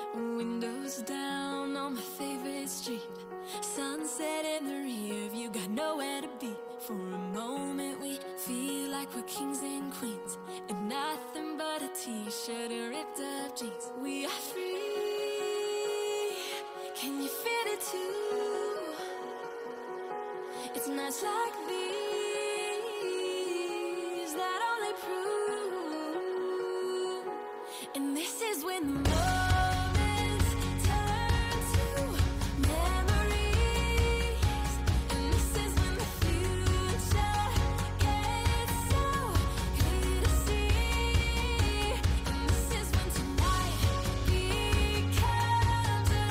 Windows down on my favorite street. Sunset in the rear view, got nowhere to be. For a moment we feel like we're kings and queens, and nothing but a t-shirt and ripped up jeans. We are free, can you feel it too? It's nights like these that only prove. And this is when the moments turn to memories. And this is when the future gets so clear to see. And this is when tonight becomes a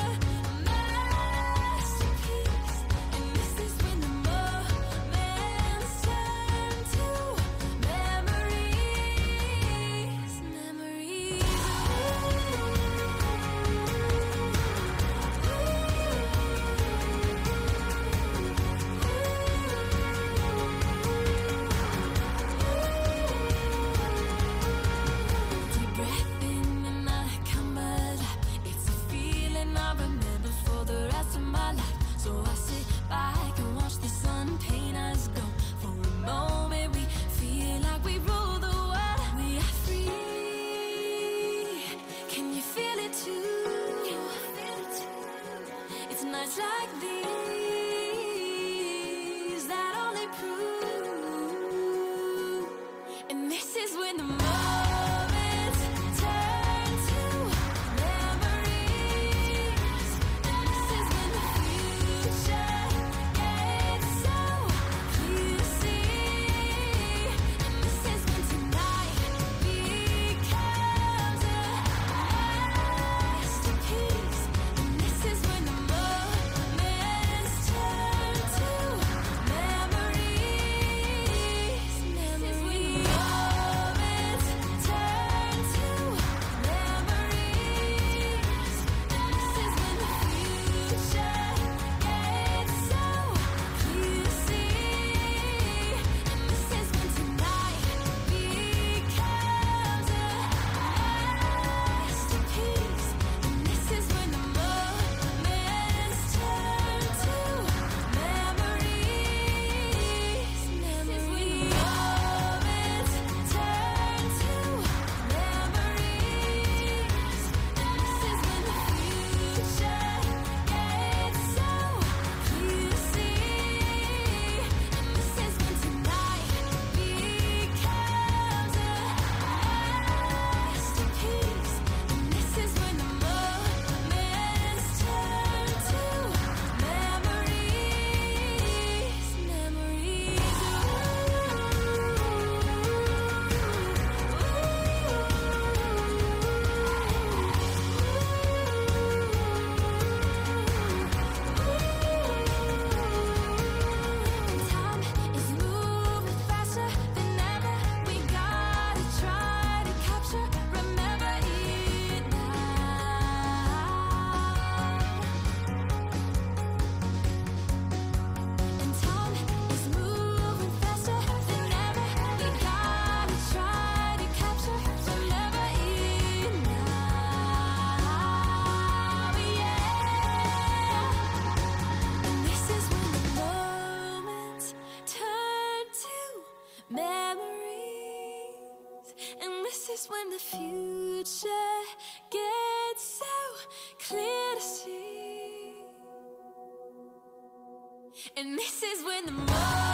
masterpiece. And this is when the moments turn to memories. Memories. Deep breath in and I come alive. It's a feeling I remember for the rest of my life. So I sit back and watch the sun paint us gold. For a moment we feel like we rule the world. We are free. Can you feel it too? It's nights like these that only prove. And this is when the moments turn to memories. And this is when the future gets so clear to see. And this is when tonight becomes a masterpiece. And this is when the moments turn to memories. Memories. Moments turn to memories. And this is when the future gets so clear to see. And this is when tonight becomes a masterpiece. And this is when the moments turn to memories. Memories. Moments turn to memories. And this is when the future gets so clear to see. And this is when tonight becomes a masterpiece. And this is when the moments turn to memories. Memories. Time is moving faster than ever. We gotta try to capture, remember it now. And time is moving faster than ever. We gotta try to capture, remember it now. Yeah. And this is when the moments turn to memories. And this is when the future gets so clear to see. And this is when the